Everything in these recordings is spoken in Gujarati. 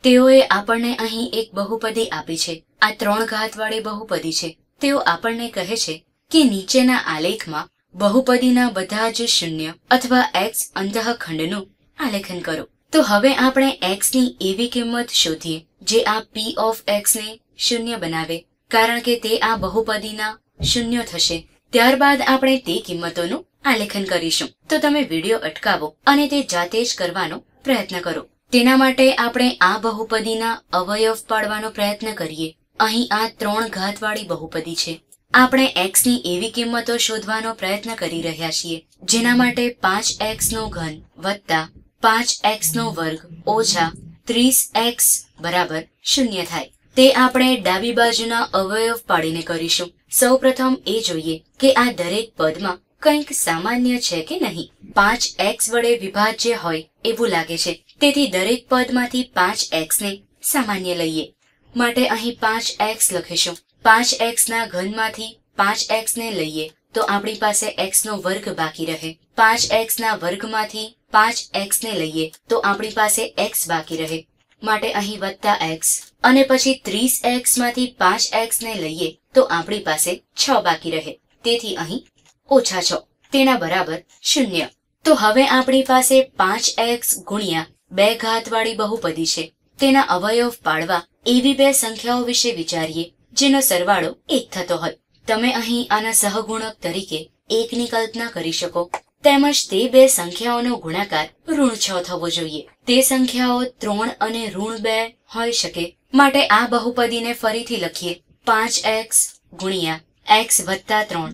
તેઓએ આપણને અહીં એક બહુપદી આપી છે। આ 3 ઘાતવાળી બહુપદી છે। તેઓ આપણને કહે છે કે નીચેના આલેખમાં બહુપદીના બધા જ શૂન્ય અથવા x અંતઃખંડનું આલેખન કરો। તો હવે આપણે x ની એવી કિંમત શોધીએ જે આ p of x ને શૂન્ય બનાવે, કારણ કે તે આ બહુપદીના શૂન્ય થશે। ત્યારબાદ આપણે તે કિંમતોનું આલેખન કરીશું। તો તમે વિડિયો અટકાવો અને તે જાતે જ કરવાનો પ્રયત્ન કરો। તેના માટે આપણે આ બહુપદીના અવયવ પાડવાનો પ્રયત્ન કરીએ। અહીં આ 3 ઘાતવાળી બહુપદી છે। આપણે x ની એવી કિંમતો શોધવાનો પ્રયત્ન કરી રહ્યા છીએ જેના માટે 5x નો ઘન વત્તા 5x નો વર્ગ ઓછા 30x બરાબર 0 થાય। તે આપણે ડાબી બાજુના અવયવ પાડીને કરીશું। સૌપ્રથમ એ જોઈએ કે આ દરેક પદમાં કંઈક સામાન્ય છે કે નહીં। 5x વડે વિભાજ્ય હોય એવું લાગે છે, તેથી દરેક પદમાંથી 5x ને સામાન્ય લઈએ। માટે અહીં 5x લખીશું। 5x ના ઘનમાંથી 5x ને લઈએ તો આપણી પાસે x નો વર્ગ બાકી રહે। 5x ના વર્ગમાંથી 5x ને લઈએ તો આપણી પાસે x બાકી રહે, માટે અહીં વત્તા x, અને પછી 30x માંથી 5x ને લઈએ તો આપણી પાસે 6 બાકી રહે, તેથી અહીં ઓછા 6 તેના બરાબર 0। તો હવે આપણી પાસે 5x ગુણ્યા 2 ઘાતવાળી બહુપદી છે। તેના અવયવ પાડવા એવી બે સંખ્યાઓ વિશે વિચારીએ જેનો સરવાળો 1 થતો હોય। તમે અહીં આના સહગુણક તરીકે 1 ની કલ્પના કરી શકો, તેમજ તે બે સંખ્યાઓનો ગુણાકાર ઋણ 6 થવો જોઈએ। તે સંખ્યાઓ 3 અને ઋણ 2 હોઈ શકે, માટે આ બહુપદીને ફરીથી લખીએ। 5x ગુણ્યા x વત્તા 3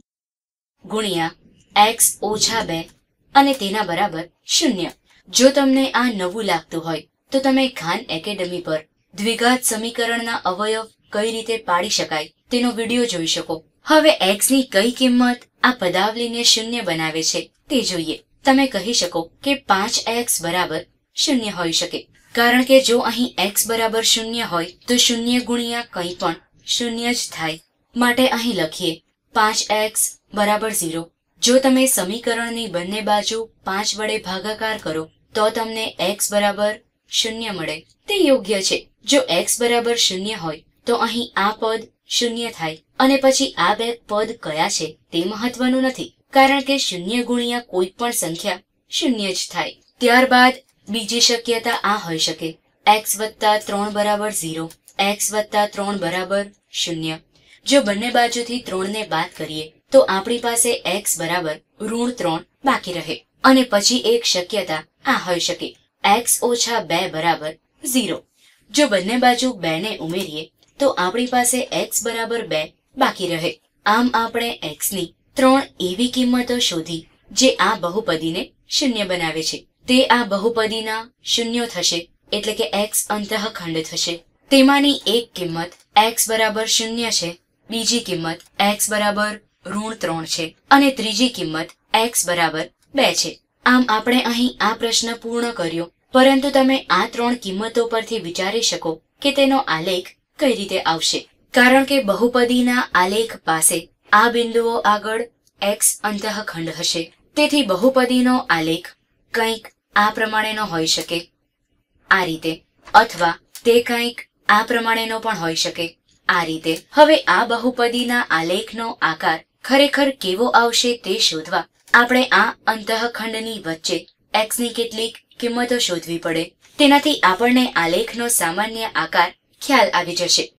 ગુણ્યા x ઓછા 2 અને તેના બરાબર 0। જો તમને આ નવું લાગતું હોય તો તમે ખાન એકેડમી પર દ્વિઘાત સમીકરણના અવયવ કઈ રીતે પાડી શકાય તેનો વિડિયો જોઈ શકો। હવે x ની કઈ કિંમત આ પદાવલીને 0 બનાવે છે તે જોઈએ। તમે કહી શકો કે 5x બરાબર 0 હોઈ શકે, કારણ કે જો અહીં x બરાબર 0 હોય તો 0 ગુણ્યા કંઈ પણ 0 જ થાય। માટે અહીં લખીએ 5x બરાબર 0। જો તમે સમીકરણની બંને બાજુ 5 વડે ભાગાકાર કરો તો તમને x બરાબર 0 મળે। તે યોગ્ય છે। જો x બરાબર 0 હોય તો અહીં આ પદ 0 થાય, અને પછી આ બે પદ કયા છે તે મહત્વનું નથી, કારણ કે 0 ગુણ્યા કોઈ પણ સંખ્યા 0 જ થાય। ત્યારબાદ બીજી શક્યતા આ હોઈ શકે x વત્તા 3 બરાબર 0, x વત્તા 3 બરાબર 0। જો બંને બાજુથી 3 ને બાદ કરીએ તો આપણી પાસે x બરાબર ઋણ 3 બાકી રહે, અને પછી એક શક્યતા આ હોઈ શકે x ઓછા 2 બરાબર 0। જો બંને બાજુ 2 ને ઉમેરીએ તો આપણી પાસે x બરાબર 2 બાકી રહે। આમ આપણે x ની 3 એવી કિંમતો શોધી જે આ બહુપદીને 0 બનાવે છે। તે આ બહુપદીના શૂન્યો થશે, એટલે કે x અંતઃખંડ થશે। તેમાંની એક કિંમત x બરાબર 0 છે, બીજી કિંમત x બરાબર ઋણ 3 છે, અને ત્રીજી કિંમત x બરાબર 2 છે। આમ આપણે અહીં આ પ્રશ્ન પૂર્ણ કર્યો, પરંતુ તમે આ 3 કિંમતો પરથી વિચારી શકો કે તેનો આલેખ કઈ રીતે આવશે, કારણ કે બહુપદીના આલેખ પાસે આ બિંદુઓ આગળ x અંતઃખંડ હશે। તેથી બહુપદીનો આલેખ કંઈક આ પ્રમાણેનો હોઈ શકે, આ રીતે, અથવા તે કંઈક આ પ્રમાણેનો પણ હોઈ શકે, આ રીતે। હવે આ બહુપદીના આલેખનો આકાર ખરેખર કેવો આવશે તે શોધવા આપણે આ અંતઃખંડની વચ્ચે x ની કેટલીક કિંમતો શોધવી પડે। તેનાથી આપણને આલેખનો સામાન્ય આકાર ખ્યાલ આવી જશે।